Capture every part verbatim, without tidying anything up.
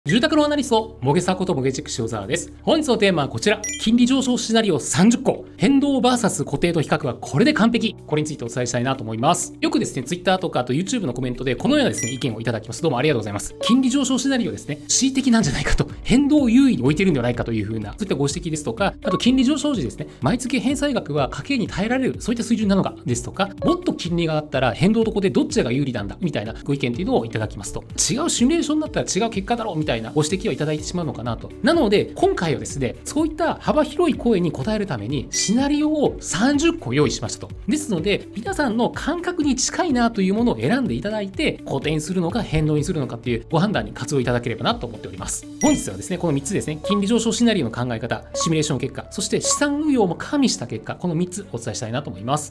住宅ローンアナリスト、モゲサことモゲチック塩沢です。本日のテーマはこちら。金利上昇シナリオさんじゅっこ。変動 ブイエス 固定と比較はこれで完璧。これについてお伝えしたいなと思います。よくですね、Twitter とかあと YouTube のコメントでこのようなですね、意見をいただきます。どうもありがとうございます。金利上昇シナリオですね、恣意的なんじゃないかと、変動を優位に置いているんではないかというふうな、そういったご指摘ですとか、あと金利上昇時ですね、毎月返済額は家計に耐えられる、そういった水準なのかですとか、もっと金利が上がったら変動と固定どっちが有利なんだみたいなご意見っていうのをいただきますと、違うシミュレーションだったら違う結果だろうみたいなご指摘をいただいてしまうのかなと。なので今回はですね、そういった幅広い声に応えるためにシナリオをさんじゅっこ用意しましたと。ですので皆さんの感覚に近いなというものを選んでいただいて、固定にするのか変動にするのかっていうご判断に活用いただければなと思っております。本日はですね、このみっつですね、金利上昇シナリオの考え方、シミュレーション結果、そして資産運用も加味した結果、このみっつお伝えしたいなと思います。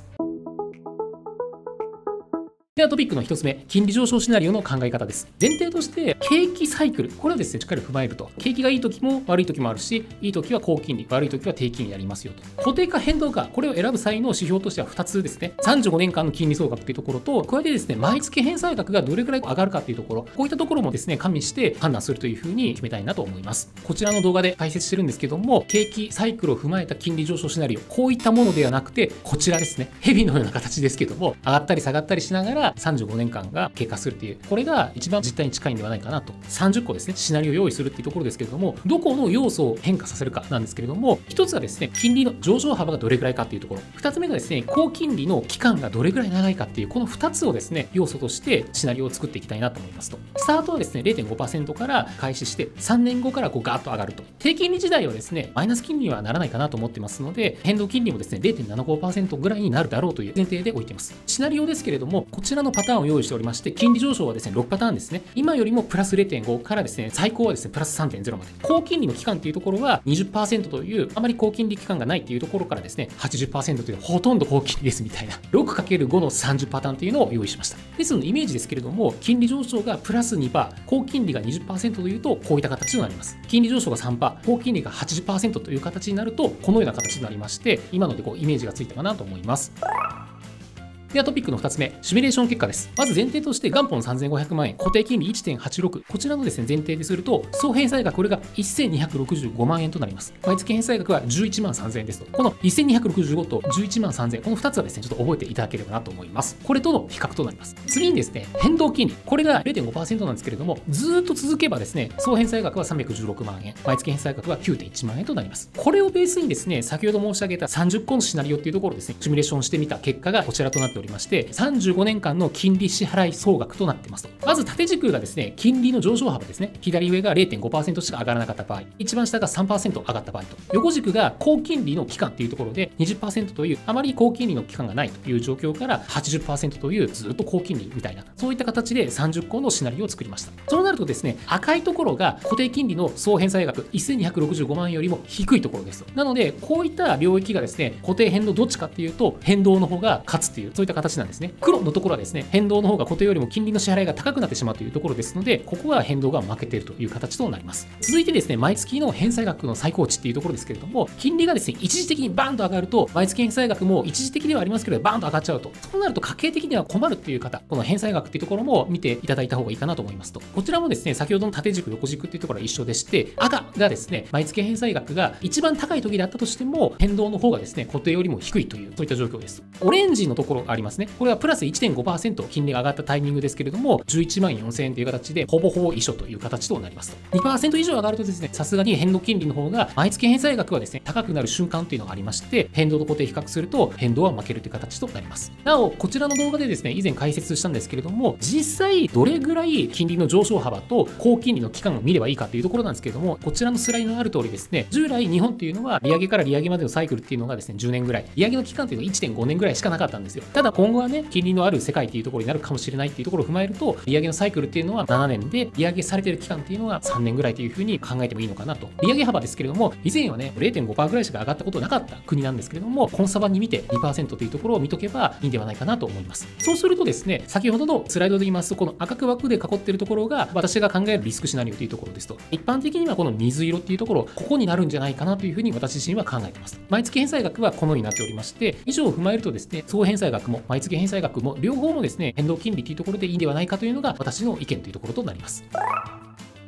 ではトピックのひとつめ、金利上昇シナリオの考え方です。前提として景気サイクル、これをですねしっかり踏まえると、景気がいい時も悪い時もあるし、いい時は高金利、悪い時は低金利やりますよと。固定か変動か、これを選ぶ際の指標としてはふたつですね。さんじゅうごねんかんの金利総額というところと、加えてですね、毎月返済額がどれくらい上がるかというところ、こういったところもですね加味して判断するというふうに決めたいなと思います。こちらの動画で解説してるんですけども、景気サイクルを踏まえた金利上昇シナリオ、こういったものではなくて、こちらですね、蛇のような形ですけども、上がったり下がったりしながらさんじゅうごねんかんが経過するっていう、これが一番実態に近いんではないかなと。さんじゅっこですね、シナリオを用意するっていうところですけれども、どこの要素を変化させるかなんですけれども、一つはですね、金利の上昇幅がどれくらいかっていうところ、二つ目がですね、高金利の期間がどれくらい長いかっていう、このふたつをですね、要素としてシナリオを作っていきたいなと思いますと。スタートはですね、れいてんごパーセント から開始して、さんねんごからこうガーッと上がると。低金利時代はですね、マイナス金利にはならないかなと思ってますので、変動金利もですね、れいてんななごパーセント ぐらいになるだろうという前提で置いています。シナリオですけれども、こちらのパターンを用意しておりまして、金利上昇はですね、ろくパターンですね。今よりもプラス れいてんご からですね、最高はですね、プラス さんてんゼロ まで。高金利の期間っていうところは にじゅっパーセント という、あまり高金利期間がないっていうところからですね、はちじゅっパーセント というほとんど高金利ですみたいな、ろくかけるご のさんじゅうパターンっていうのを用意しました。ですので、イメージですけれども、金利上昇がプラス にパーセント、高金利が にじゅっパーセント というと、こういった形となります。金利上昇が さんパーセント、高金利が はちじゅっパーセント という形になると、このような形になりまして、今のでこうイメージがついたかなと思います。ではトピックのふたつめ、シミュレーション結果です。まず前提として元本さんぜんごひゃくまんえん、固定金利 いってんはちろく、こちらのですね前提ですると、総返済額これがせんにひゃくろくじゅうごまんえんとなります。毎月返済額はじゅういちまんさんぜんえんですと。このせんにひゃくろくじゅうごとじゅういちまんさんぜんえん、このふたつはですね、ちょっと覚えていただければなと思います。これとの比較となります。次にですね、変動金利。これが れいてんごパーセント なんですけれども、ずーっと続けばですね、総返済額はさんびゃくじゅうろくまんえん、毎月返済額は きゅうてんいちまんえんとなります。これをベースにですね、先ほど申し上げたさんじゅっこのシナリオっていうところですね、シミュレーションしてみた結果がこちらとなっておりまして、さんじゅうごねんかんの金利支払い総額となっていますと。まず縦軸がですね、金利の上昇幅ですね。左上が れいてんごパーセント しか上がらなかった場合、一番下が さんパーセント 上がった場合と。横軸が高金利の期間っていうところで にじゅっパーセント というあまり高金利の期間がないという状況から はちじゅっパーセント というずっと高金利みたいな、そういった形でさんじゅっこのシナリオを作りました。そうなるとですね、赤いところが固定金利の総返済額せんにひゃくろくじゅうごまんえんよりも低いところですと。なので、こういった領域がですね、固定変動どっちかっていうと変動の方が勝つっていう、そういった形なんですね。黒のところはですね、変動の方が固定よりも金利の支払いが高くなってしまうというところですので、ここは変動が負けているという形となります。続いてですね、毎月の返済額の最高値っていうところですけれども、金利がですね、一時的にバーンと上がると、毎月返済額も一時的ではありますけど、バーンと上がっちゃうと。そうなると家計的には困るっていう方、この返済額っていうところも見ていただいた方がいいかなと思いますと。こちらもですね、先ほどの縦軸、横軸っていうところは一緒でして、赤がですね、毎月返済額が一番高い時だったとしても、変動の方がですね、固定よりも低いという、そういった状況です。オレンジのところがありますね。これはプラス いってんごパーセント 金利が上がったタイミングですけれども、じゅういちまんよんせんえんという形でほぼほぼ一緒という形となりますと。にパーセント 以上上がるとですね、さすがに変動金利の方が毎月返済額はですね、高くなる瞬間というのがありまして、変動と固定比較すると変動は負けるという形となります。なお、こちらの動画でですね、以前解説したんですけれども、実際どれぐらい金利の上昇幅と高金利の期間を見ればいいかというところなんですけれども、こちらのスライドにある通りですね、従来日本っていうのは利上げから利上げまでのサイクルっていうのがですね、じゅうねんぐらい、利上げの期間っていうのはいってんごねんぐらいしかなかったんですよ。ただ今後はね、金利のある世界っていうところになるかもしれないっていうところを踏まえると、利上げのサイクルっていうのはななねんで、利上げされている期間っていうのはさんねんぐらいというふうに考えてもいいのかなと。利上げ幅ですけれども、以前はね、れいてんごパーセント ぐらいしか上がったことなかった国なんですけれども、コンサバに見て にパーセント というところを見とけばいいんではないかなと思います。そうするとですね、先ほどのスライドで言いますと、この赤く枠で囲っているところが私が考えるリスクシナリオというところですと、一般的にはこの水色っていうところ、ここになるんじゃないかなというふうに私自身は考えています。毎月返済額はこのようになっておりまして、以上を踏まえるとですね、総返済額も毎月返済額も両方もですね、変動金利というところでいいんではないかというのが私の意見というところとなります。で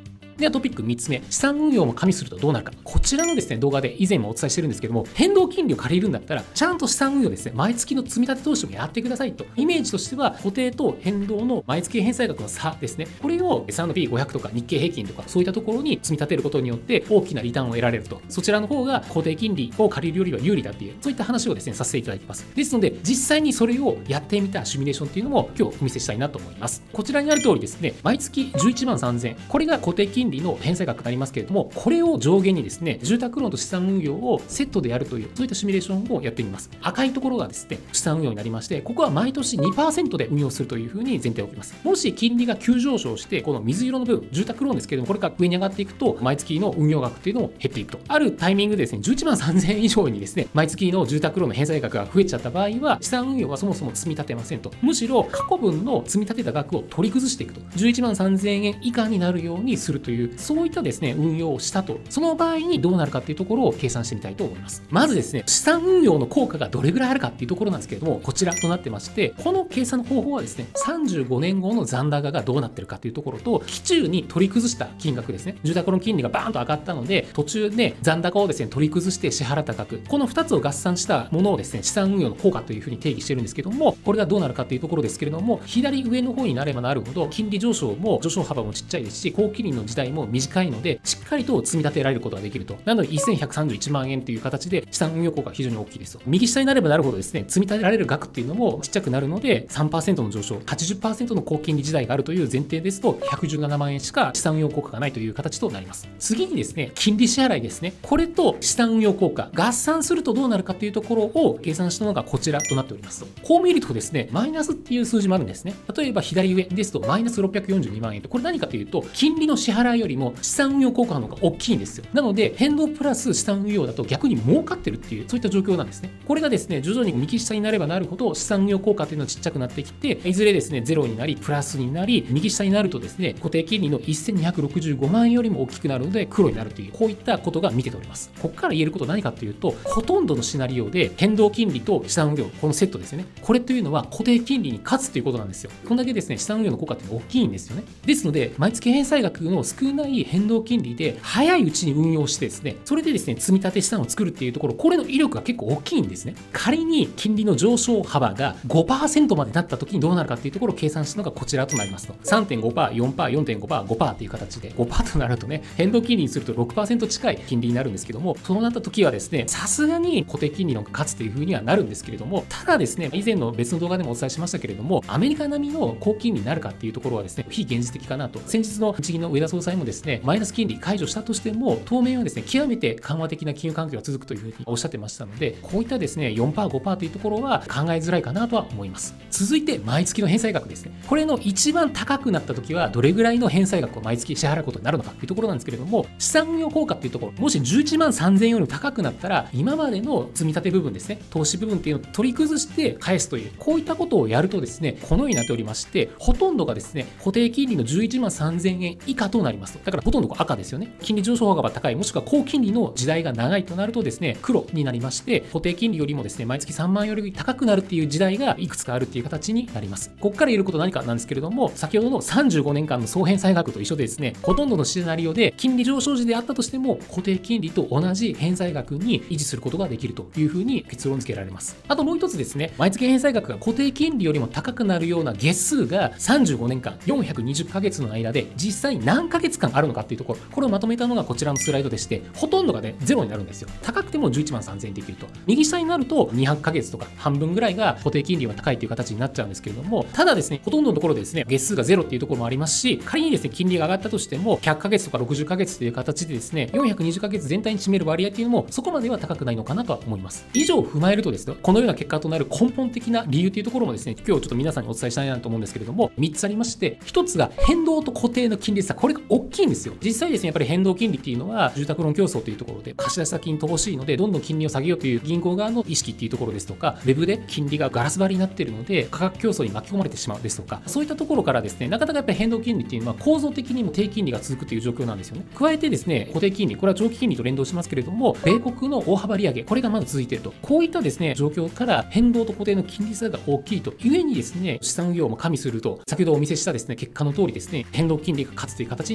ではトピックみっつめ、資産運用も加味するとどうなるか。こちらのですね、動画で以前もお伝えしてるんですけども、変動金利を借りるんだったら、ちゃんと資産運用ですね、毎月の積み立て投資もやってくださいと。イメージとしては、固定と変動の毎月返済額の差ですね。これを エスアンドピーごひゃく とか日経平均とか、そういったところに積み立てることによって大きなリターンを得られると。そちらの方が固定金利を借りるよりは有利だっていう、そういった話をですね、させていただいてます。ですので、実際にそれをやってみたシミュレーションっていうのも今日お見せしたいなと思います。こちらにある通りですね、毎月じゅういちまんさんぜんえん、これが固定金利の返済額になりますけれども、これを上限にですね、住宅ローンと資産運用をセットでやるという、そういったシミュレーションをやってみます。赤いところがですね、資産運用になりまして、ここは毎年 にパーセント で運用するというふうに前提を置きます。もし金利が急上昇して、この水色の部分、住宅ローンですけれども、これが上に上がっていくと、毎月の運用額っていうのも減っていくと。あるタイミングでですね、じゅういちまんさんぜんえん以上にですね、毎月の住宅ローンの返済額が増えちゃった場合は、資産運用はそもそも積み立てませんと。むしろ過去分の積み立てた額を取り崩していくと。じゅういちまんさんぜんえん以下になるようにするという、そういったですね、運用をしたと。その場合にどうなるかっていうところを計算してみたいと思います。まずですね、資産運用の効果がどれぐらいあるかっていうところなんですけれども、こちらとなってまして、この計算の方法はですね、さんじゅうごねんごの残高がどうなってるかっていうところと、期中に取り崩した金額ですね、住宅ローン金利がバーンと上がったので、途中で残高をですね、取り崩して支払った額、このふたつを合算したものをですね、資産運用の効果というふうに定義してるんですけども、これがどうなるかっていうところですけれども、左上の方になればなるほど、金利上昇も上昇幅もちっちゃいですし、高金利の時代も短いので、しっかりと積み立てられることができると。なので、せんひゃくさんじゅういちまんえんという形で、資産運用効果が非常に大きいですと。右下になればなるほどですね、積み立てられる額っていうのもちっちゃくなるので、さんパーセントの上昇、はちじゅっパーセントの高金利時代があるという前提ですと、ひゃくじゅうななまんえんしか資産運用効果がないという形となります。次にですね、金利支払いですね。これと資産運用効果、合算するとどうなるかというところを計算したのがこちらとなっておりますと。こう見るとですね、マイナスっていう数字もあるんですね。例えば左上ですと、マイナスろっぴゃくよんじゅうにまんえんと、これ何かというと、金利の支払いよりも資産運用効果の方が大きいんですよ。なので、変動プラス資産運用だと逆に儲かってるっていう、そういった状況なんですね。これがですね、徐々に右下になればなるほど、資産運用効果っていうのはちっちゃくなってきて、いずれですね、ゼロになり、プラスになり、右下になるとですね、固定金利のせんにひゃくろくじゅうごまんえんよりも大きくなるので、黒になるという、こういったことが見てております。ここから言えることは何かというと、ほとんどのシナリオで変動金利と資産運用、このセットですよね。これというのは固定金利に勝つということなんですよ。こんだけですね、資産運用の効果って大きいんですよね。ですので、毎月返済額の少ない変動金利で、早いうちに運用してですね、それでですね、積み立て資産を作るっていうところ、これの威力が結構大きいんですね。仮に金利の上昇幅が ごパーセント までなった時にどうなるかっていうところを計算したのがこちらとなりますと。さんてんごパーセント、よんパーセント、よんてんごパーセント、ごパーセント っていう形で、ごパーセント となるとね、変動金利にすると ろくパーセント 近い金利になるんですけども、そうなった時はですね、さすがに固定金利の方が勝つというふうにはなるんですけれども、ただですね、以前の別の動画でもお伝えしましたけれども、アメリカ並みの高金利になるかっていうところはですね、非現実的かなと。先日の日銀の植田総裁もですね、マイナス金利解除したとしても、当面はですね、極めて緩和的な金融環境が続くというふうにおっしゃってましたので、こういったですね、よんパーセント、ごパーセント というところは考えづらいかなとは思います。続いて、毎月の返済額ですね。これの一番高くなった時は、どれぐらいの返済額を毎月支払うことになるのかというところなんですけれども、資産運用効果っていうところ、もしじゅういちまんさんぜんえんよりも高くなったら、今までの積み立て部分ですね、投資部分っていうのを取り崩して返すという、こういったことをやるとですね、このようになっておりまして、ほとんどがですね、固定金利のじゅういちまんさんぜんえん以下となります。だからほとんど赤ですよね。金利上昇幅が高い、もしくは高金利の時代が長いとなるとですね、黒になりまして、固定金利よりもですね、毎月さんまんえんより高くなるっていう時代がいくつかあるっていう形になります。ここから言えることは何かなんですけれども、先ほどのさんじゅうごねんかんの総返済額と一緒でですね、ほとんどのシナリオで金利上昇時であったとしても、固定金利と同じ返済額に維持することができるというふうに結論付けられます。あともう一つですね、毎月返済額が固定金利よりも高くなるような月数がさんじゅうごねんかん、よんひゃくにじゅっかげつの間で実際何ヶ月間あるのかっていうところ、これをまとめたのがこちらのスライドでして、ほとんどがね、ゼロになるんですよ。高くてもじゅういちまんさんぜんえんできると。右下になるとにひゃくかげつとか半分ぐらいが固定金利は高いという形になっちゃうんですけれども、ただですね、ほとんどのところでですね、月数がゼロっていうところもありますし、仮にですね、金利が上がったとしても、ひゃっかげつとかろくじゅっかげつという形でですね、よんひゃくにじゅっかげつ全体に占める割合っていうのも、そこまでは高くないのかなとは思います。以上を踏まえるとですね、このような結果となる根本的な理由というところもですね、今日ちょっと皆さんにお伝えしたいなと思うんですけれども、みっつありまして、ひとつが変動と固定の金利差、これが大きいんですよ。実際ですね、やっぱり変動金利っていうのは、住宅ローン競争というところで、貸し出し先に乏しいので、どんどん金利を下げようという銀行側の意識っていうところですとか、ウェブで金利がガラス張りになっているので、価格競争に巻き込まれてしまうですとか、そういったところからですね、なかなかやっぱり変動金利っていうのは構造的にも低金利が続くという状況なんですよね。加えてですね、固定金利、これは長期金利と連動しますけれども、米国の大幅利上げ、これがまだ続いていると。こういったですね、状況から変動と固定の金利差が大きいと、ゆえにですね、資産運用も加味すると、先ほどお見せしたですね、結果の通りですね、変動金利が勝つという形になる。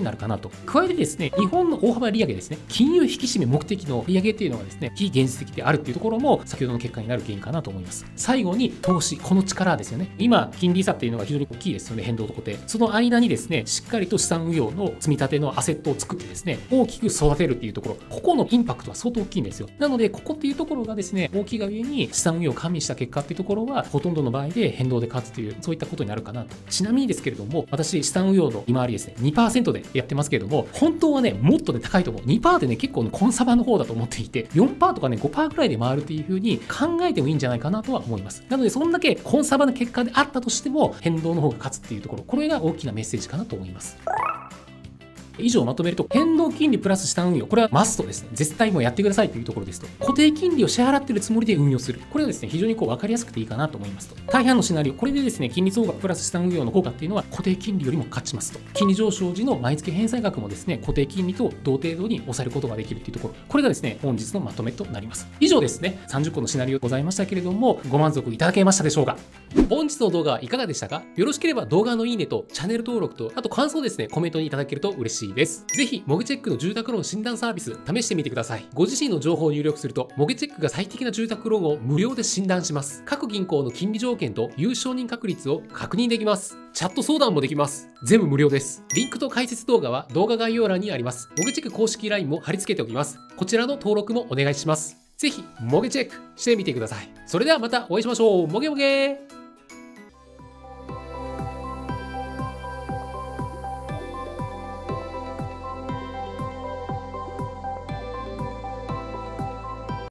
なるかなと。加えてですね、日本の大幅利上げですね、金融引き締め目的の利上げっていうのがですね、非現実的であるっていうところも先ほどの結果になる原因かなと思います。最後に投資、この力ですよね。今、金利差っていうのが非常に大きいですよね、変動と固定。その間にですね、しっかりと資産運用の積み立てのアセットを作ってですね、大きく育てるっていうところ、ここのインパクトは相当大きいんですよ。なので、ここっていうところがですね、大きいがゆえに資産運用を加味した結果っていうところは、ほとんどの場合で変動で勝つという、そういったことになるかなと。ちなみにですけれども、私、資産運用の利回りですね、にパーセントでやってますけれども、本当はね、もっとね、高いと思う。にパーセントでね、結構のコンサバの方だと思っていて、よんパーセントとかね、ごパーセントぐらいで回るっていう風に考えてもいいんじゃないかなとは思います。なので、そんだけコンサバな結果であったとしても、変動の方が勝つっていうところ、これが大きなメッセージかなと思います。以上まとめると、変動金利プラス資産運用、これはマストですね。絶対もうやってくださいというところですと、固定金利を支払っているつもりで運用する。これはですね、非常にこう分かりやすくていいかなと思いますと。大半のシナリオ、これでですね、金利増額プラス資産運用の効果っていうのは固定金利よりも勝ちますと。金利上昇時の毎月返済額もですね、固定金利と同程度に抑えることができるっていうところ、これがですね、本日のまとめとなります。以上ですね、さんじゅっこのシナリオございましたけれども、ご満足いただけましたでしょうか。本日の動画はいかがでしたか。よろしければ動画のいいねとチャンネル登録と、あと感想ですね、コメントにいただけると嬉しいです。ぜひモゲチェックの住宅ローン診断サービス試してみてください。ご自身の情報を入力すると、モゲチェックが最適な住宅ローンを無料で診断します。各銀行の金利条件と優勝人確率を確認できます。チャット相談もできます。全部無料です。リンクと解説動画は動画概要欄にあります。モゲチェック公式 ライン も貼り付けておきます。こちらの登録もお願いします。ぜひモゲチェックしてみてください。それではまたお会いしましょう。モゲモゲー。